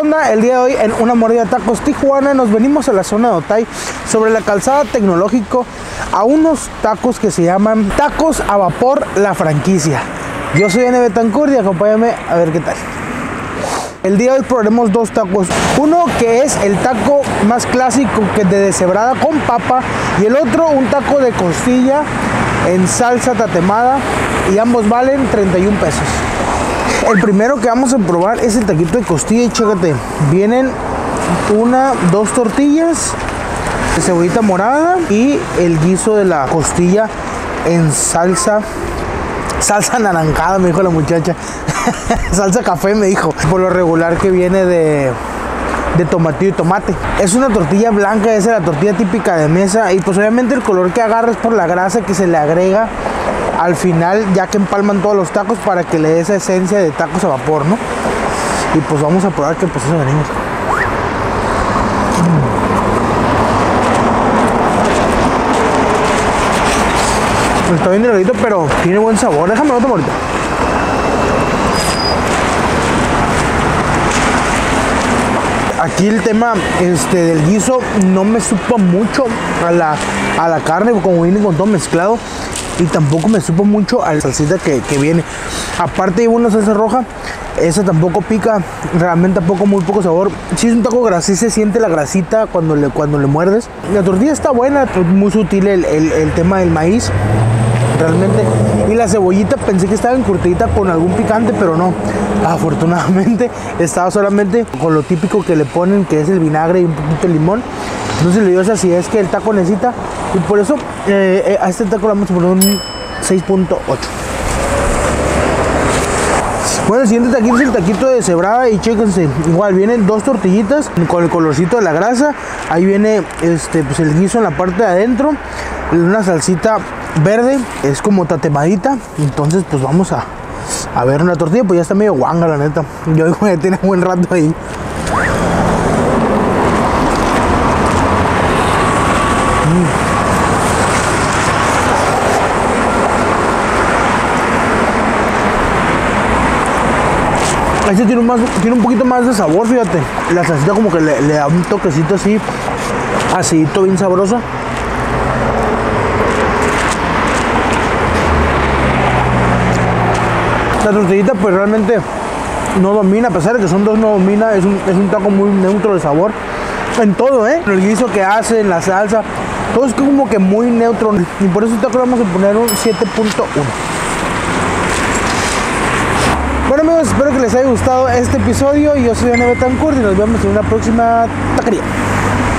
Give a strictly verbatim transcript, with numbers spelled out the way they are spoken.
onda? El día de hoy en Una Mordida Tacos Tijuana nos venimos a la zona de Otay, sobre la calzada Tecnológico, a unos tacos que se llaman Tacos a Vapor La Franquicia. Yo soy N. Betancourt y acompáñame a ver qué tal. El día de hoy probaremos dos tacos, uno que es el taco más clásico, que de deshebrada con papa, y el otro un taco de costilla en salsa tatemada, y ambos valen treinta y un pesos. El primero que vamos a probar es el taquito de costilla y chécate, vienen una, dos tortillas de cebollita morada y el guiso de la costilla en salsa salsa anaranjada, me dijo la muchacha. Salsa café, me dijo. Por lo regular que viene de de tomatillo y tomate. Es una tortilla blanca, esa es la tortilla típica de mesa, y pues obviamente el color que agarra es por la grasa que se le agrega al final, ya que empalman todos los tacos para que le dé esa esencia de tacos a vapor, ¿no? Y pues vamos a probar que pues eso venimos. Mm. Está bien delgadito, pero tiene buen sabor. Déjame otro ahorita. Aquí el tema este, del guiso no me supo mucho a la, a la carne, como viene con todo mezclado, y tampoco me supo mucho a la salsita que, que viene. Aparte lleva una salsa roja, esa tampoco pica, realmente tampoco, muy poco sabor. Si es un taco grasí, se siente la grasita cuando le, cuando le muerdes. La tortilla está buena, muy sutil el, el, el tema del maíz, realmente. Y la cebollita pensé que estaba encurtidita con algún picante, pero no. Afortunadamente estaba solamente con lo típico que le ponen, que es el vinagre y un poquito de limón. Entonces le dio esa acidez que el taco necesita, y por eso eh, a este taco le vamos a poner un seis punto ocho. Bueno, el siguiente taquito es el taquito de cebrada, y chéquense, igual vienen dos tortillitas con el colorcito de la grasa. Ahí viene este, pues el guiso en la parte de adentro, una salsita verde, es como tatemadita. Entonces pues vamos a, a ver una tortilla, pues ya está medio guanga la neta. Yo digo que tiene buen rato ahí. Mm. Este tiene un, más, tiene un poquito más de sabor, fíjate. La salsita como que le, le da un toquecito así, acidito, bien sabroso. La tortillita pues realmente no domina, a pesar de que son dos, no domina. Es un, es un taco muy neutro de sabor en todo, ¿eh? El guiso que hace, la salsa, todo es como que muy neutro, y por eso el taco le vamos a poner un siete punto uno. Bueno amigos, espero que les haya gustado este episodio. Yo soy N. Betancourt y nos vemos en una próxima taquería.